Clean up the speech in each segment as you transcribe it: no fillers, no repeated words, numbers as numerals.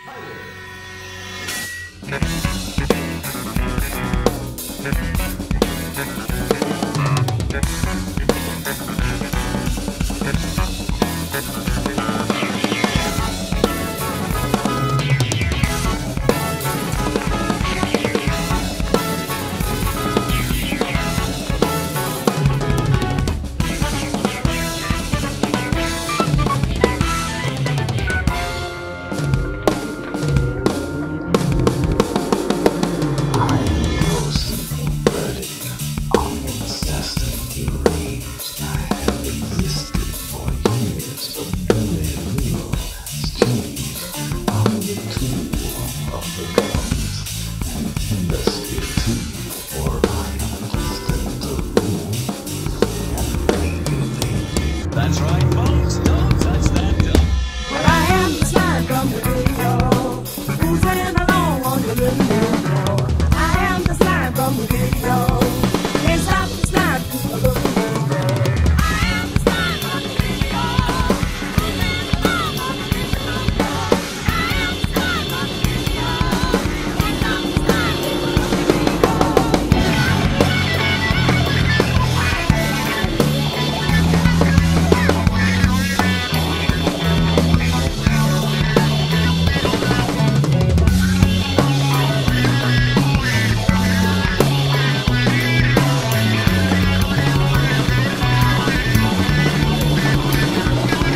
That's right, folks. Don't touch that dial. Well, I am the slide from the video. Who's in along on the radio? I am the slide from the video. Can't stop the slide to the video. I am the slide from the video. Who's in along on the radio? I am the slide from the video. Can't stop the slide to the video.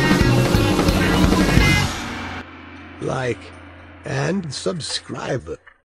Like and subscribe.